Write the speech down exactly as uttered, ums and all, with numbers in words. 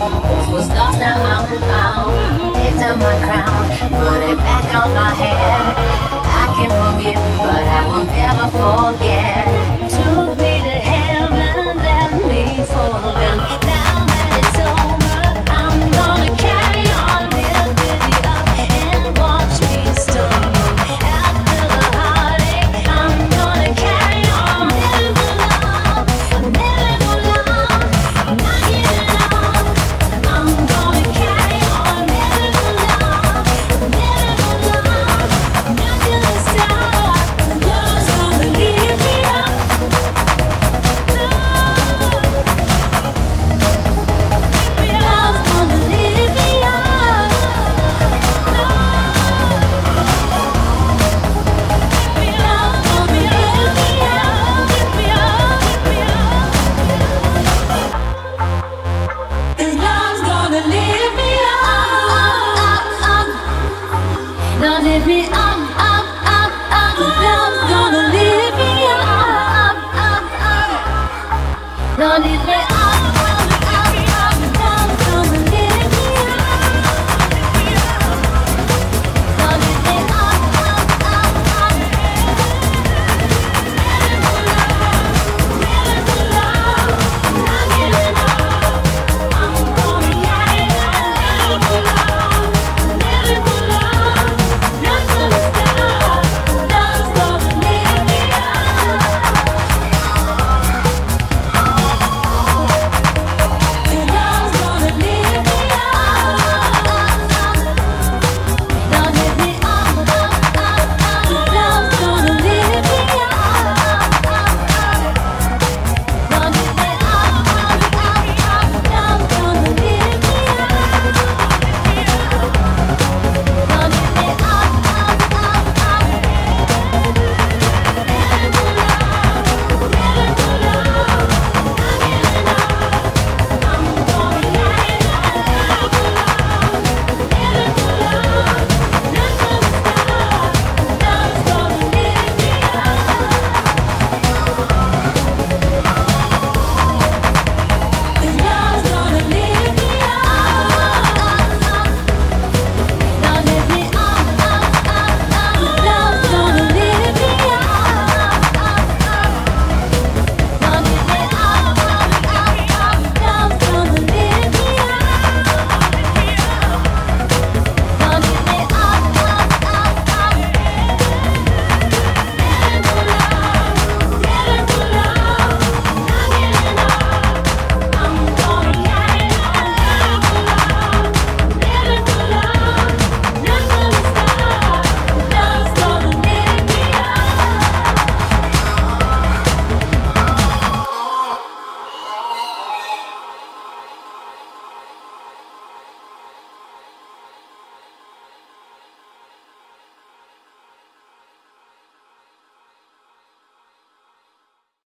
Was lost, now I'm found. Picked up my crown, put it back on my head. I can forgive, but I will never forget. Took me to heaven, let me falling. Now that it's over, I'm gonna carry on, live with you up and watch me stumble. After the heartache, I'm gonna carry on, living for love, living for love, not giving up. I'm gonna carry on, living for love, living for love, not gonna stop. Love's gonna leave me up. Love's gonna leave me up. Love's gonna leave me up. This love's gonna leave me up. Don't leave me up.